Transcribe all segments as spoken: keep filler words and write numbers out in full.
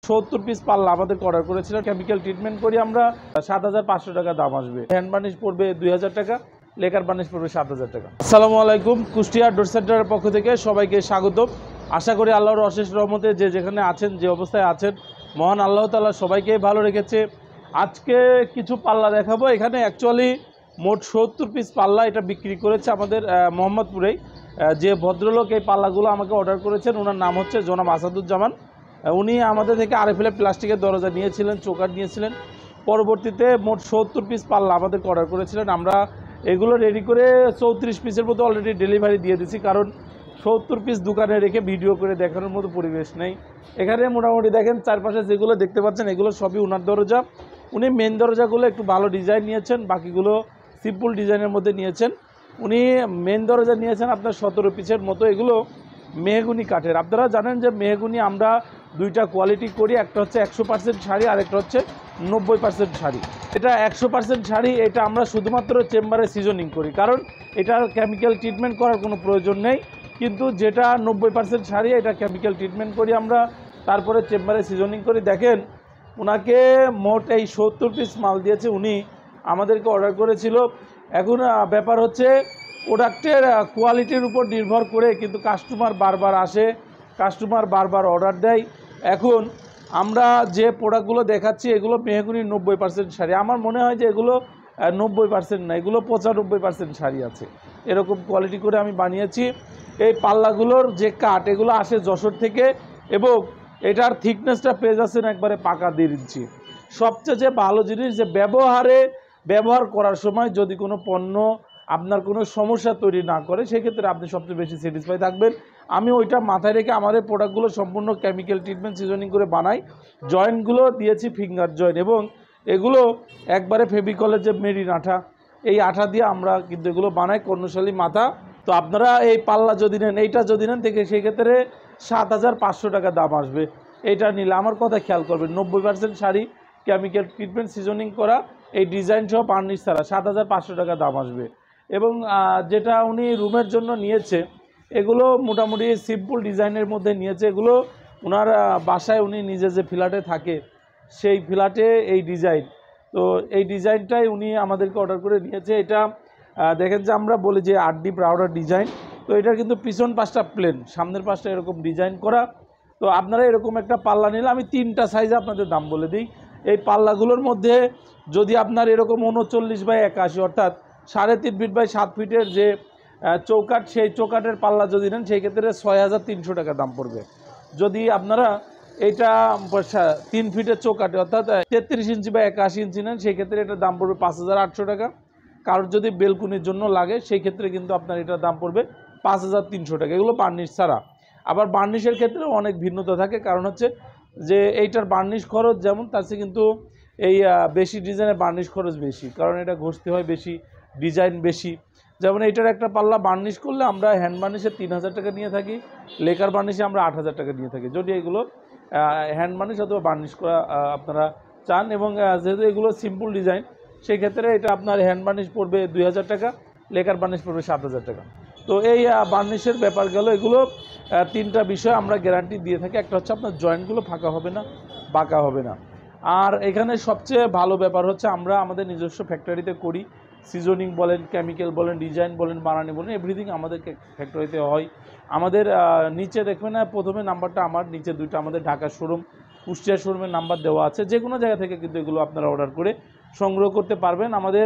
সত্তর পিস পাল্লা আমাদের অর্ডার করেছিলেন। কেমিক্যাল ট্রিটমেন্ট করি আমরা, সাত হাজার পাঁচশো টাকা দাম আসবে। হ্যান্ড বার্নিশ পড়বে দুই হাজার টাকা, লেকার বার্নিশ পড়বে সাত হাজার টাকা। আসসালামু আলাইকুম, কুষ্টিয়া ডোর সেন্টারের পক্ষ থেকে সবাইকে স্বাগতম। আশা করি আল্লাহর অশেষ রহমতে যে যেখানে আছেন, যে অবস্থায় আছেন, মহান আল্লাহ তাআলা সবাইকে ভালো রেখেছে। আজকে কিছু পাল্লা দেখাবো। এখানে অ্যাকচুয়ালি মোট সত্তর পিস পাল্লা এটা বিক্রি করেছে আমাদের মোহাম্মদপুরেই। যে ভদ্রলোক এই পাল্লাগুলো আমাকে অর্ডার করেছেন, ওনার নাম হচ্ছে জনাব আসাদুজ্জামান। উনি আমাদের থেকে আরএফএল প্লাস্টিকের দরজা নিয়েছিলেন, চৌকাঠ নিয়েছিলেন। পরবর্তীতে মোট সত্তর পিস পাল্লা আমাদেরকে অর্ডার করেছিলেন। আমরা এগুলো রেডি করে চৌত্রিশ পিসের মতো অলরেডি ডেলিভারি দিয়ে দিচ্ছি, কারণ সত্তর পিস দোকানে রেখে ভিডিও করে দেখানোর মতো পরিবেশ নেই। এখানে মোটামুটি দেখেন চারপাশে যেগুলো দেখতে পাচ্ছেন এগুলো সবই ওনার দরজা। উনি মেন দরজাগুলো একটু ভালো ডিজাইন নিয়েছেন, বাকিগুলো সিম্পল ডিজাইনের মধ্যে নিয়েছেন। উনি মেন দরজা নিয়েছেন আপনার সতেরো পিসের মতো। এগুলো মেহগুনি কাঠের। আপনারা জানেন যে মেহগুনি আমরা দুইটা কোয়ালিটি করি, একটা হচ্ছে একশো পার্সেন্ট শাড়ি, আর একটা হচ্ছে নব্বই পার্সেন্ট শাড়ি। এটা একশো পার্সেন্ট শাড়ি, এটা আমরা শুধুমাত্র চেম্বারে সিজনিং করি, কারণ এটার কেমিক্যাল ট্রিটমেন্ট করার কোনো প্রয়োজন নেই। কিন্তু যেটা নব্বই পার্সেন্ট শাড়ি, এটা কেমিক্যাল ট্রিটমেন্ট করি আমরা, তারপরে চেম্বারে সিজনিং করি। দেখেন ওনাকে মোট এই সত্তর পিস মাল দিয়েছে, উনি আমাদেরকে অর্ডার করেছিল। এখন ব্যাপার হচ্ছে প্রোডাক্টের কোয়ালিটির উপর নির্ভর করে কিন্তু কাস্টমার বারবার আসে, কাস্টমার বারবার অর্ডার দেয়। এখন আমরা যে প্রোডাক্টগুলো দেখাচ্ছি এগুলো মেহগুনি নব্বই পার্সেন্ট শাড়ি। আমার মনে হয় যে এগুলো নব্বই পার্সেন্ট না, এগুলো পঁচানব্বই পার্সেন্ট শাড়ি আছে, এরকম কোয়ালিটি করে আমি বানিয়েছি। এই পাল্লাগুলোর যে কাঠ, এগুলো আসে যশোর থেকে, এবং এটার থিকনেসটা পেয়ে যাচ্ছেন একবারে পাকা দেড় ইঞ্চি। সবচেয়ে যে ভালো জিনিস যে ব্যবহারে ব্যবহার করার সময় যদি কোনো পণ্য আপনার কোনো সমস্যা তৈরি না করে, সেক্ষেত্রে আপনি সবচেয়ে বেশি স্যাটিসফাই থাকবেন। আমি ওইটা মাথায় রেখে আমাদের প্রোডাক্টগুলো সম্পূর্ণ কেমিক্যাল ট্রিটমেন্ট সিজনিং করে বানাই। জয়েন্টগুলো দিয়েছি ফিঙ্গার জয়েন্ট, এবং এগুলো একবারে ফেভিকলের যে মেরিন আঠা, এই আঠা দিয়ে আমরা কিন্তু এগুলো বানাই, কর্ণশালী মাথা। তো আপনারা এই পাল্লা যদি নেন, এইটা যদি নেন থেকে সেই ক্ষেত্রে সাত হাজার পাঁচশো টাকা দাম আসবে। এইটা নিলে আমার কথা খেয়াল করবেন, নব্বই percent sari chemical treatment seasoning করা, এই ডিজাইন সহ বার্নিশ ছাড়া সাত হাজার পাঁচশো টাকা দাম আসবে। এবং যেটা উনি রুমের জন্য নিয়েছে, এগুলো মোটামুটি সিম্পল ডিজাইনের মধ্যে নিয়েছে। এগুলো ওনার বাসায় উনি নিজে যে ফ্ল্যাটে থাকে, সেই ফ্ল্যাটে এই ডিজাইন, তো এই ডিজাইনটাই উনি আমাদেরকে অর্ডার করে নিয়েছে। এটা দেখেন যে আমরা বলি যে আট ডি ব্রাউডার ডিজাইন, তো এটা কিন্তু পিছন পাশটা প্লেন, সামনের পাশটা এরকম ডিজাইন করা। তো আপনারা এরকম একটা পাল্লা নিলে, আমি তিনটা সাইজে আপনাদের দাম বলে দিই। এই পাল্লাগুলোর মধ্যে যদি আপনার এরকম উনচল্লিশ বাই একাশি, অর্থাৎ সাড়ে তিন ফিট বাই সাত ফিটের যে চৌকাঠ, সেই চৌকাঠের পাল্লা যদি নেন সেই ক্ষেত্রে ছয় হাজার তিনশো টাকা দাম পড়বে। যদি আপনারা এটা তিন ফিটের চৌকাঠে অর্থাৎ তেত্রিশ ইঞ্চি বা একাশি ইঞ্চি নেন, সেই ক্ষেত্রে এটার দাম পড়বে পাঁচ হাজার আটশো টাকা। কারোর যদি বেলকুনির জন্য লাগে সেই ক্ষেত্রে কিন্তু আপনার এটার দাম পড়বে পাঁচ হাজার তিনশো টাকা। এগুলো বার্নিশ ছাড়া। আবার বার্নিশের ক্ষেত্রেও অনেক ভিন্নতা থাকে, কারণ হচ্ছে যে এইটার বার্নিশ খরচ যেমন, তার চেয়ে কিন্তু এই বেশি ডিজাইনের বার্নিশ খরচ বেশি, কারণ এটা ঘষতে হয় বেশি, ডিজাইন বেশি। যেমন এইটার একটা পাল্লা বার্নিশ করলে আমরা হ্যান্ড বার্নিশে তিন হাজার টাকা নিয়ে থাকি, লেকার বার্নিশে আমরা আট হাজার টাকা নিয়ে থাকি, যদি এগুলো হ্যান্ড বার্নিশ অথবা বার্নিশ করা আপনারা চান। এবং যেহেতু এগুলো সিম্পল ডিজাইন, সেই ক্ষেত্রে এটা আপনার হ্যান্ড বার্নিশ পড়বে দুই হাজার টাকা, লেকার বার্নিশ পড়বে সাত হাজার টাকা। তো এই বার্নিশের ব্যাপার গেল। এগুলো তিনটা বিষয় আমরা গ্যারান্টি দিয়ে থাকি। একটা হচ্ছে আপনার জয়েন্টগুলো ফাঁকা হবে না, বাঁকা হবে না। আর এখানে সবচেয়ে ভালো ব্যাপার হচ্ছে আমরা আমাদের নিজস্ব ফ্যাক্টরিতে করি। সিজনিং বলেন, কেমিক্যাল বলেন, ডিজাইন বলেন, বানানি বলেন, এভরিথিং আমাদের ফ্যাক্টরিতে হয়। আমাদের নিচে দেখবেন না, প্রথমে নাম্বারটা আমার, নিচে দুইটা আমাদের ঢাকা শোরুম, কুষ্টিয়া শোরুমের নাম্বার দেওয়া আছে। যে কোনো জায়গা থেকে কিন্তু এগুলো আপনারা অর্ডার করে সংগ্রহ করতে পারবেন। আমাদের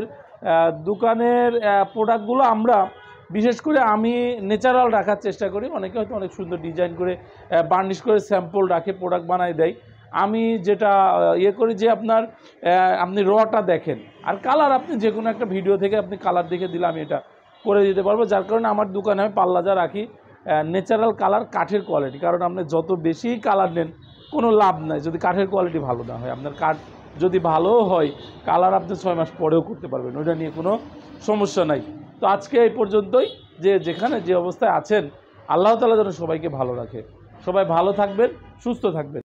দোকানের প্রোডাক্টগুলো আমরা বিশেষ করে আমি ন্যাচারাল রাখার চেষ্টা করি। অনেকে হয়তো অনেক সুন্দর ডিজাইন করে বার্নিশ করে স্যাম্পল রাখে, প্রোডাক্ট বানায় দেয়। আমি যেটা ইয়ে করি যে আপনার আপনি রটা দেখেন, আর কালার আপনি যে কোনো একটা ভিডিও থেকে আপনি কালার দেখে দিলে আমি এটা করে দিতে পারবো। যার কারণে আমার দোকানে আমি পাল্লা যা রাখি ন্যাচারাল কালার, কাঠের কোয়ালিটি। কারণ আপনি যত বেশি কালার নেন কোনো লাভ নাই যদি কাঠের কোয়ালিটি ভালো না হয়। আপনার কাঠ যদি ভালো হয়, কালার আপনি ছয় মাস পরেও করতে পারবেন, ওইটা নিয়ে কোনো সমস্যা নাই। তো আজকে এই পর্যন্তই। যে যেখানে যে অবস্থায় আছেন, আল্লাহ তাআলা যেন সবাইকে ভালো রাখে। সবাই ভালো থাকবেন, সুস্থ থাকবেন।